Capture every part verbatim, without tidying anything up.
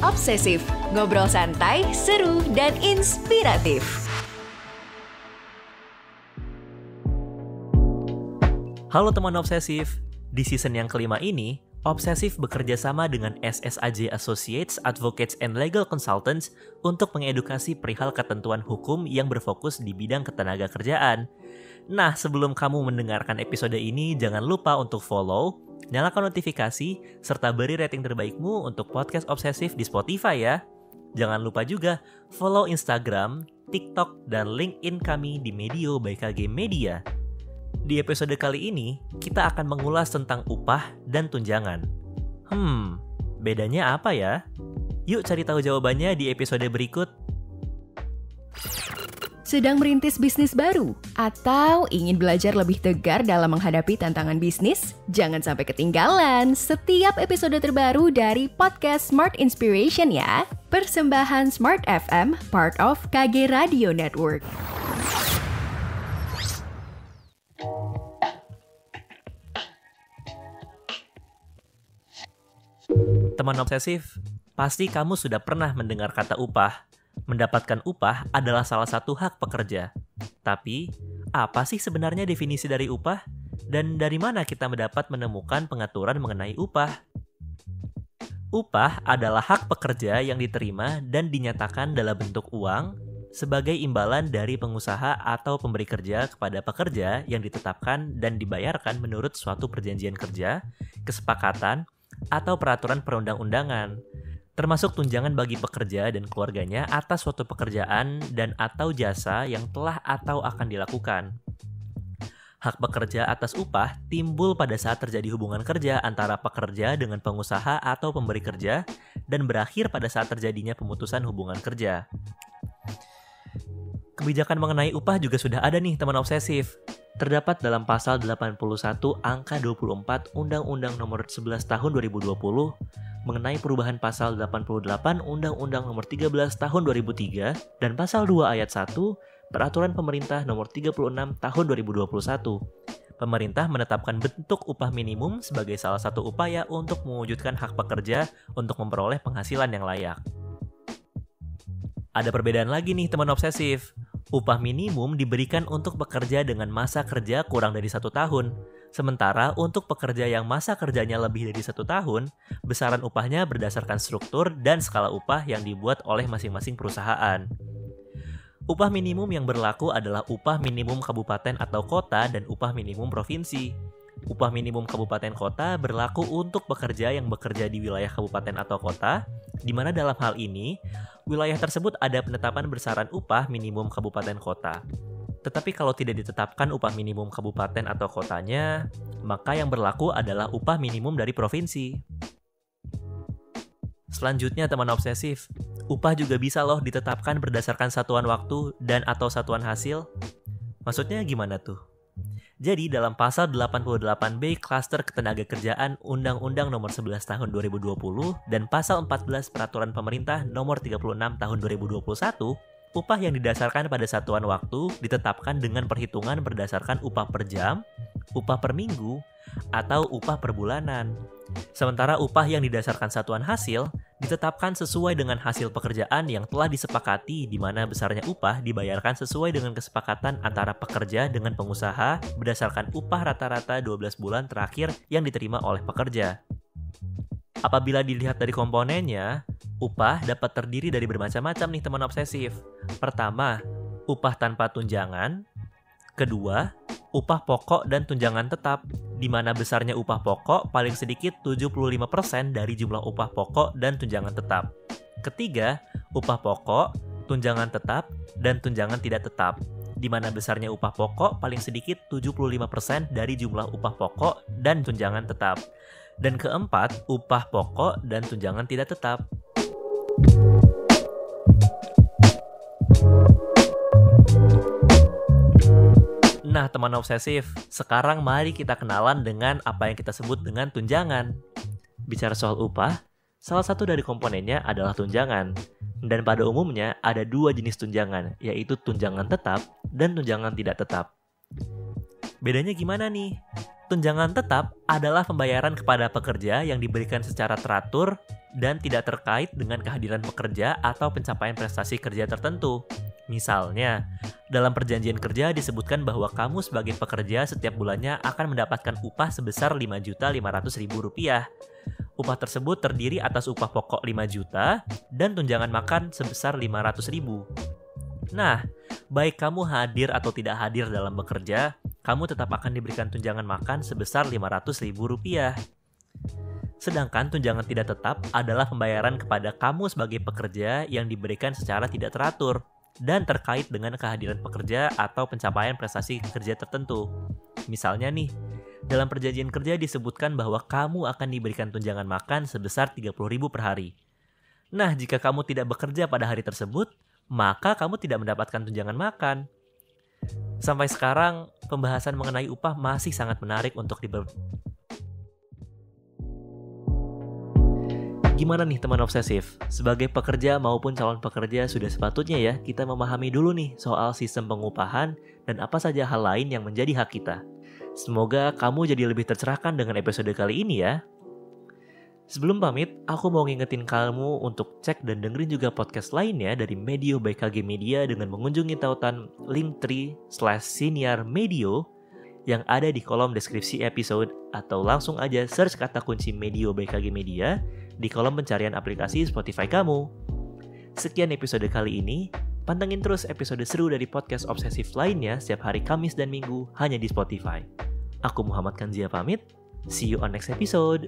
Obsesif, ngobrol santai, seru, dan inspiratif. Halo teman Obsesif, di season yang kelima ini, Obsesif bekerja sama dengan S S A J Associates, Advocates and Legal Consultants untuk mengedukasi perihal ketentuan hukum yang berfokus di bidang ketenaga kerjaan. Nah, sebelum kamu mendengarkan episode ini, jangan lupa untuk follow, nyalakan notifikasi, serta beri rating terbaikmu untuk podcast Obsesif di Spotify ya. Jangan lupa juga follow Instagram, TikTok, dan LinkedIn kami di Medio by K G Media. Di episode kali ini, kita akan mengulas tentang upah dan tunjangan. Hmm, bedanya apa ya? Yuk cari tahu jawabannya di episode berikut. Sedang merintis bisnis baru? Atau ingin belajar lebih tegar dalam menghadapi tantangan bisnis? Jangan sampai ketinggalan setiap episode terbaru dari podcast Smart Inspiration ya. Persembahan Smart F M, part of K G Radio Network. Teman Obsesif, pasti kamu sudah pernah mendengar kata upah. Mendapatkan upah adalah salah satu hak pekerja. Tapi, apa sih sebenarnya definisi dari upah? Dan dari mana kita mendapat menemukan pengaturan mengenai upah? Upah adalah hak pekerja yang diterima dan dinyatakan dalam bentuk uang sebagai imbalan dari pengusaha atau pemberi kerja kepada pekerja yang ditetapkan dan dibayarkan menurut suatu perjanjian kerja, kesepakatan, atau peraturan perundang-undangan, termasuk tunjangan bagi pekerja dan keluarganya atas suatu pekerjaan dan atau jasa yang telah atau akan dilakukan. Hak pekerja atas upah timbul pada saat terjadi hubungan kerja antara pekerja dengan pengusaha atau pemberi kerja dan berakhir pada saat terjadinya pemutusan hubungan kerja. Kebijakan mengenai upah juga sudah ada nih teman Obsesif. Terdapat dalam pasal delapan puluh satu angka dua puluh empat Undang-Undang Nomor sebelas Tahun dua ribu dua puluh mengenai perubahan pasal delapan puluh delapan Undang-Undang Nomor tiga belas Tahun dua ribu tiga dan pasal dua ayat satu Peraturan Pemerintah Nomor tiga puluh enam Tahun dua ribu dua puluh satu. Pemerintah menetapkan bentuk upah minimum sebagai salah satu upaya untuk mewujudkan hak pekerja untuk memperoleh penghasilan yang layak. Ada perbedaan lagi nih teman Obsesif. Upah minimum diberikan untuk pekerja dengan masa kerja kurang dari satu tahun. Sementara untuk pekerja yang masa kerjanya lebih dari satu tahun, besaran upahnya berdasarkan struktur dan skala upah yang dibuat oleh masing-masing perusahaan. Upah minimum yang berlaku adalah upah minimum kabupaten atau kota dan upah minimum provinsi. Upah minimum kabupaten kota berlaku untuk pekerja yang bekerja di wilayah kabupaten atau kota, di mana dalam hal ini, wilayah tersebut ada penetapan besaran upah minimum kabupaten kota. Tetapi kalau tidak ditetapkan upah minimum kabupaten atau kotanya, maka yang berlaku adalah upah minimum dari provinsi. Selanjutnya teman Obsesif, upah juga bisa loh ditetapkan berdasarkan satuan waktu dan atau satuan hasil. Maksudnya gimana tuh? Jadi dalam pasal delapan puluh delapan B Klaster Ketenagakerjaan Undang-Undang Nomor sebelas Tahun dua ribu dua puluh dan pasal empat belas Peraturan Pemerintah Nomor tiga puluh enam Tahun dua ribu dua puluh satu, upah yang didasarkan pada satuan waktu ditetapkan dengan perhitungan berdasarkan upah per jam, upah per minggu, atau upah per bulanan. Sementara upah yang didasarkan satuan hasil ditetapkan sesuai dengan hasil pekerjaan yang telah disepakati, di mana besarnya upah dibayarkan sesuai dengan kesepakatan antara pekerja dengan pengusaha berdasarkan upah rata-rata dua belas bulan terakhir yang diterima oleh pekerja. Apabila dilihat dari komponennya, upah dapat terdiri dari bermacam-macam nih teman Obsesif. Pertama, upah tanpa tunjangan. Kedua, upah pokok dan tunjangan tetap, di mana besarnya upah pokok paling sedikit tujuh puluh lima persen dari jumlah upah pokok dan tunjangan tetap. Ketiga, upah pokok, tunjangan tetap, dan tunjangan tidak tetap, di mana besarnya upah pokok paling sedikit tujuh puluh lima persen dari jumlah upah pokok dan tunjangan tetap. Dan keempat, upah pokok dan tunjangan tidak tetap. Nah teman Obsesif, sekarang mari kita kenalan dengan apa yang kita sebut dengan tunjangan. Bicara soal upah, salah satu dari komponennya adalah tunjangan. Dan pada umumnya ada dua jenis tunjangan, yaitu tunjangan tetap dan tunjangan tidak tetap. Bedanya gimana nih? Tunjangan tetap adalah pembayaran kepada pekerja yang diberikan secara teratur dan tidak terkait dengan kehadiran pekerja atau pencapaian prestasi kerja tertentu. Misalnya, dalam perjanjian kerja disebutkan bahwa kamu sebagai pekerja setiap bulannya akan mendapatkan upah sebesar lima juta lima ratus ribu rupiah. Upah tersebut terdiri atas upah pokok lima juta dan tunjangan makan sebesar lima ratus ribu. Nah, baik kamu hadir atau tidak hadir dalam bekerja, kamu tetap akan diberikan tunjangan makan sebesar lima ratus ribu rupiah. Sedangkan tunjangan tidak tetap adalah pembayaran kepada kamu sebagai pekerja yang diberikan secara tidak teratur dan terkait dengan kehadiran pekerja atau pencapaian prestasi kerja tertentu. Misalnya nih, dalam perjanjian kerja disebutkan bahwa kamu akan diberikan tunjangan makan sebesar tiga puluh ribu per hari. Nah, jika kamu tidak bekerja pada hari tersebut, maka kamu tidak mendapatkan tunjangan makan. Sampai sekarang, pembahasan mengenai upah masih sangat menarik untuk diber... Gimana nih teman obsesif? Sebagai pekerja maupun calon pekerja sudah sepatutnya ya kita memahami dulu nih soal sistem pengupahan dan apa saja hal lain yang menjadi hak kita. Semoga kamu jadi lebih tercerahkan dengan episode kali ini ya. Sebelum pamit, aku mau ngingetin kamu untuk cek dan dengerin juga podcast lainnya dari Medio by K G Media dengan mengunjungi tautan linktree slash senior medio yang ada di kolom deskripsi episode atau langsung aja search kata kunci Medio by K G Media di kolom pencarian aplikasi Spotify kamu. Sekian episode kali ini, pantengin terus episode seru dari podcast obsesif lainnya setiap hari Kamis dan Minggu hanya di Spotify. Aku Muhammad Kanzia pamit, see you on next episode.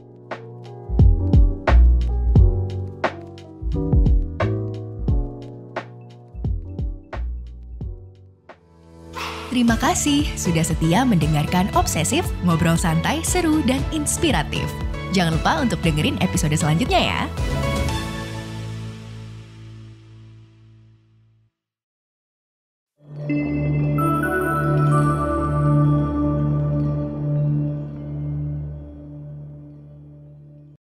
Terima kasih sudah setia mendengarkan Obsesif, ngobrol santai, seru, dan inspiratif. Jangan lupa untuk dengerin episode selanjutnya ya.